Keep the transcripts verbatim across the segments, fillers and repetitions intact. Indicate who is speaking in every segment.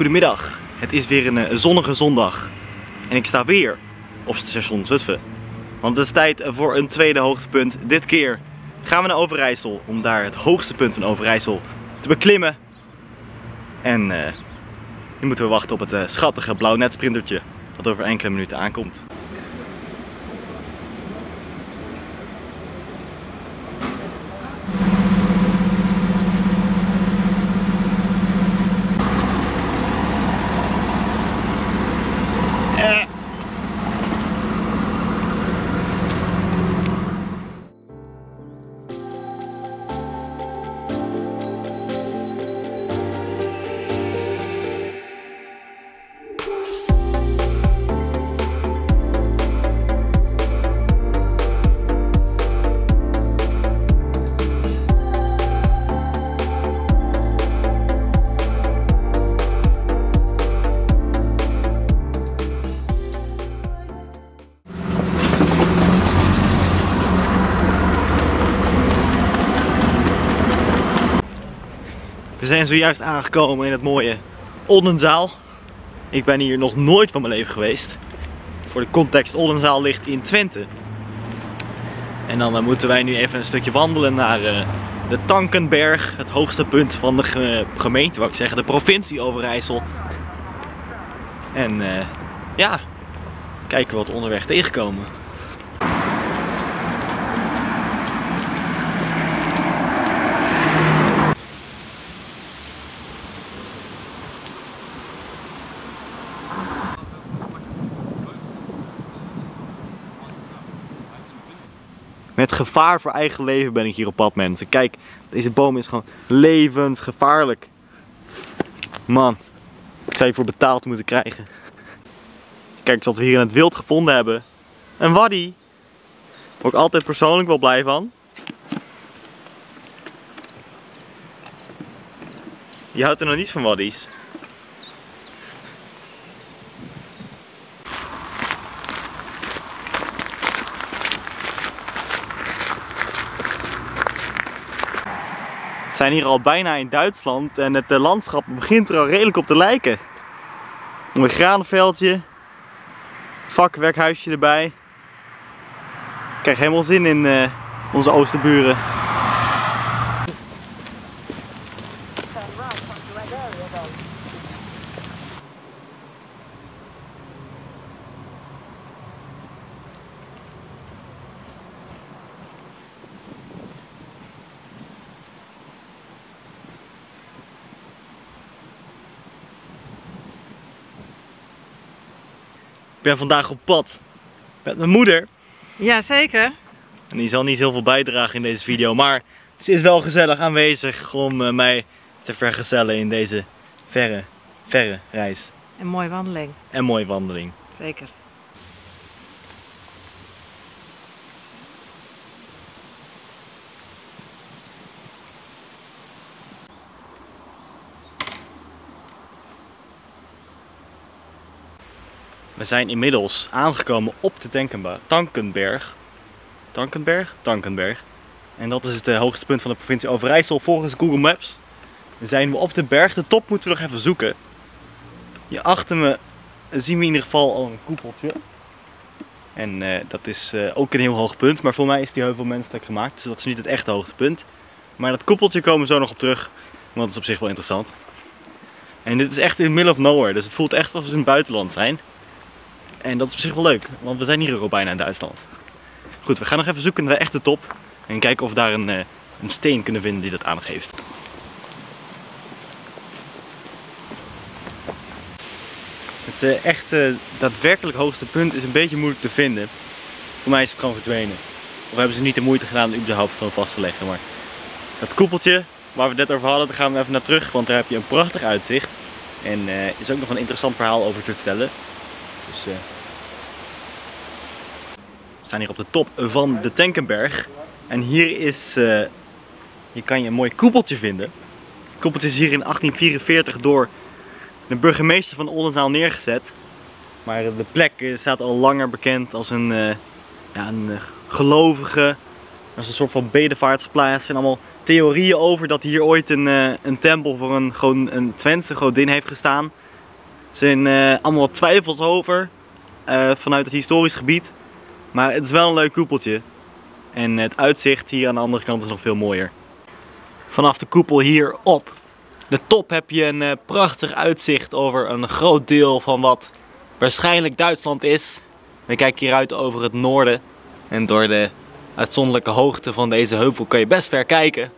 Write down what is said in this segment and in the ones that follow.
Speaker 1: Goedemiddag, het is weer een, een zonnige zondag en ik sta weer op station Zutphen. Want het is tijd voor een tweede hoogtepunt. Dit keer gaan we naar Overijssel om daar het hoogste punt van Overijssel te beklimmen. En uh, nu moeten we wachten op het uh, schattige blauwnet sprintertje dat over enkele minuten aankomt. We zijn zojuist aangekomen in het mooie Oldenzaal. Ik ben hier nog nooit van mijn leven geweest. Voor de context, Oldenzaal ligt in Twente. En dan uh, moeten wij nu even een stukje wandelen naar uh, de Tankenberg. Het hoogste punt van de ge gemeente, wou ik zeggen, de provincie Overijssel. En uh, ja, kijken wat we onderweg tegenkomen. Met gevaar voor eigen leven ben ik hier op pad, mensen. Kijk, deze boom is gewoon levensgevaarlijk. Man, ik zou je voor betaald moeten krijgen. Kijk eens wat we hier in het wild gevonden hebben. Een waddy. Daar word ik altijd persoonlijk wel blij van. Je houdt er nog niet van waddies. We zijn hier al bijna in Duitsland en het landschap begint er al redelijk op te lijken. Een granenveldje, vakwerkhuisje erbij. Ik krijg helemaal zin in uh, onze oosterburen. Ik ben vandaag op pad met mijn moeder.
Speaker 2: Jazeker.
Speaker 1: En die zal niet heel veel bijdragen in deze video, maar ze is wel gezellig aanwezig om uh, mij te vergezellen in deze verre, verre reis.
Speaker 2: Een mooie wandeling.
Speaker 1: En mooie wandeling.
Speaker 2: Zeker.
Speaker 1: We zijn inmiddels aangekomen op de Tankenberg. Tankenberg? Tankenberg. En dat is het uh, hoogste punt van de provincie Overijssel volgens Google Maps. We zijn op de berg. De top moeten we nog even zoeken. Hier achter me zien we in ieder geval al een koepeltje. En uh, dat is uh, ook een heel hoog punt. Maar voor mij is die heuvel menselijk gemaakt. Dus dat is niet het echte hoogtepunt. Maar dat koepeltje komen we zo nog op terug. Want dat is op zich wel interessant. En dit is echt in the middle of nowhere. Dus het voelt echt alsof we in het buitenland zijn. En dat is op zich wel leuk, want we zijn hier ook al bijna in Duitsland. Goed, we gaan nog even zoeken naar de echte top. En kijken of we daar een, een steen kunnen vinden die dat aangeeft. Het uh, echte, daadwerkelijk hoogste punt is een beetje moeilijk te vinden. Voor mij is het gewoon verdwenen. Of hebben ze niet de moeite gedaan om überhaupt gewoon vast te leggen. Maar dat koepeltje waar we het net over hadden, daar gaan we even naar terug. Want daar heb je een prachtig uitzicht. En er uh, is ook nog een interessant verhaal over te vertellen. Dus, uh... we staan hier op de top van de Tankenberg. En hier is, uh... hier kan je een mooi koepeltje vinden. Het koepeltje is hier in achttien vierenveertig door de burgemeester van Oldenzaal neergezet. Maar de plek staat al langer bekend als een, uh... ja, een uh, gelovige, als een soort van bedevaartsplaats. En allemaal theorieën over dat hier ooit een, uh, een tempel voor een, gewoon een Twentse godin heeft gestaan. Er zijn uh, allemaal wat twijfels over uh, vanuit het historisch gebied. Maar het is wel een leuk koepeltje. En het uitzicht hier aan de andere kant is nog veel mooier. Vanaf de koepel hier op de top heb je een uh, prachtig uitzicht over een groot deel van wat waarschijnlijk Duitsland is. We kijken hieruit over het noorden. En door de uitzonderlijke hoogte van deze heuvel kun je best ver kijken.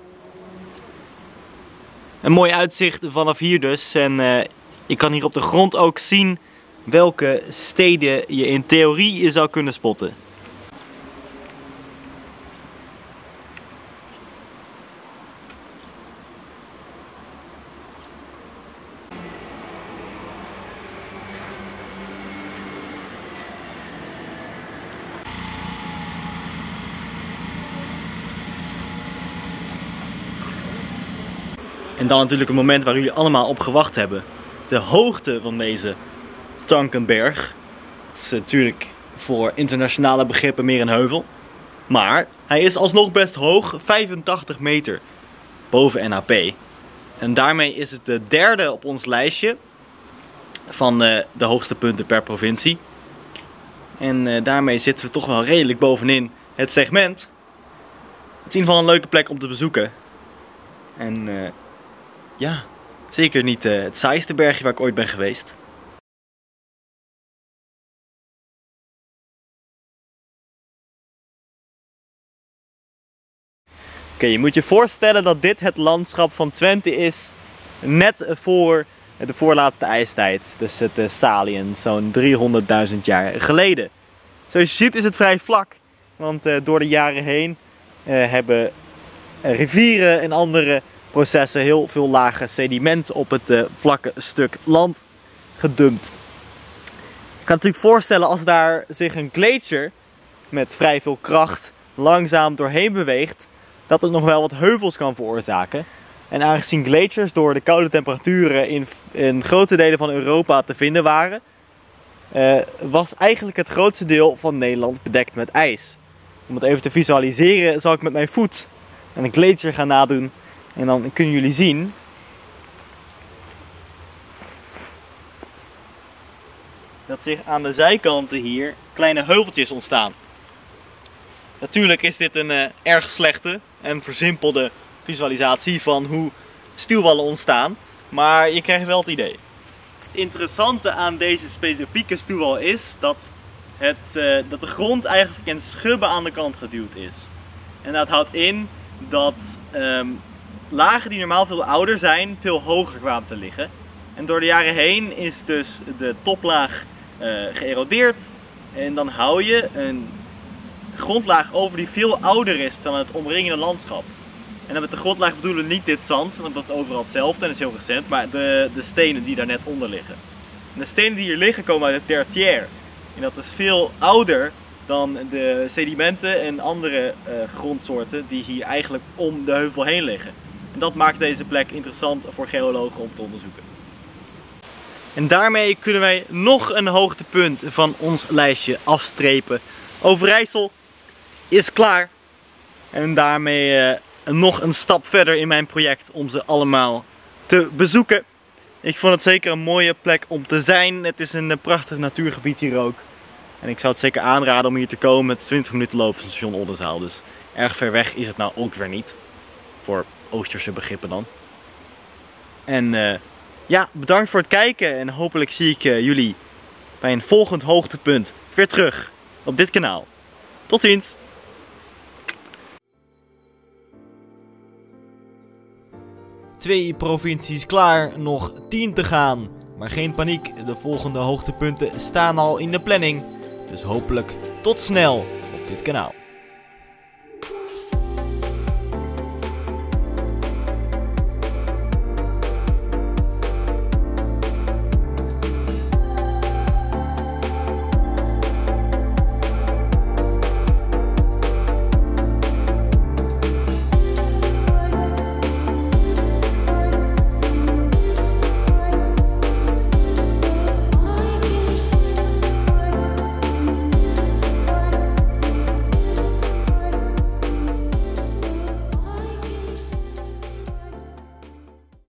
Speaker 1: Een mooi uitzicht vanaf hier dus. En uh, je kan hier op de grond ook zien welke steden je in theorie zou kunnen spotten. En dan natuurlijk het moment waar jullie allemaal op gewacht hebben. De hoogte van deze Tankenberg. Het is natuurlijk voor internationale begrippen meer een heuvel. Maar hij is alsnog best hoog, vijfentachtig meter boven N H P. En daarmee is het de derde op ons lijstje van de, de hoogste punten per provincie. En uh, daarmee zitten we toch wel redelijk bovenin het segment. Het is in ieder geval een leuke plek om te bezoeken. En uh, ja, zeker niet uh, het saaiste bergje waar ik ooit ben geweest. Oké, okay, je moet je voorstellen dat dit het landschap van Twente is net voor de voorlaatste ijstijd. Dus het uh, Saliën, zo'n driehonderdduizend jaar geleden. Zoals je ziet is het vrij vlak, want uh, door de jaren heen uh, hebben uh, rivieren en andere processen heel veel lage sediment op het uh, vlakke stuk land gedumpt. Je kan natuurlijk voorstellen als daar zich een glacier met vrij veel kracht langzaam doorheen beweegt, dat het nog wel wat heuvels kan veroorzaken. En aangezien glaciers door de koude temperaturen in, in grote delen van Europa te vinden waren, uh, was eigenlijk het grootste deel van Nederland bedekt met ijs. Om het even te visualiseren zal ik met mijn voet een glacier gaan nadoen. En dan kunnen jullie zien dat zich aan de zijkanten hier kleine heuveltjes ontstaan. Natuurlijk is dit een uh, erg slechte en versimpelde visualisatie van hoe stuwwallen ontstaan, maar je krijgt wel het idee. Het interessante aan deze specifieke stuwwal is dat, het, uh, dat de grond eigenlijk in schubben aan de kant geduwd is. En dat houdt in dat um, lagen die normaal veel ouder zijn, veel hoger kwamen te liggen. En door de jaren heen is dus de toplaag uh, geërodeerd. En dan hou je een grondlaag over die veel ouder is dan het omringende landschap. En dan met de grondlaag bedoelen we niet dit zand, want dat is overal hetzelfde en is heel recent, maar de, de stenen die daar net onder liggen. En de stenen die hier liggen komen uit het tertiair. En dat is veel ouder dan de sedimenten en andere uh, grondsoorten die hier eigenlijk om de heuvel heen liggen. En dat maakt deze plek interessant voor geologen om te onderzoeken. En daarmee kunnen wij nog een hoogtepunt van ons lijstje afstrepen. Overijssel is klaar. En daarmee uh, nog een stap verder in mijn project om ze allemaal te bezoeken. Ik vond het zeker een mooie plek om te zijn. Het is een prachtig natuurgebied hier ook. En ik zou het zeker aanraden om hier te komen. Het is twintig minuten lopen van station Oldenzaal. Dus erg ver weg is het nou ook weer niet. Voor Oosterse begrippen dan. En uh, ja, bedankt voor het kijken. En hopelijk zie ik uh, jullie bij een volgend hoogtepunt weer terug op dit kanaal. Tot ziens! Twee provincies klaar, nog tien te gaan. Maar geen paniek, de volgende hoogtepunten staan al in de planning. Dus hopelijk tot snel op dit kanaal.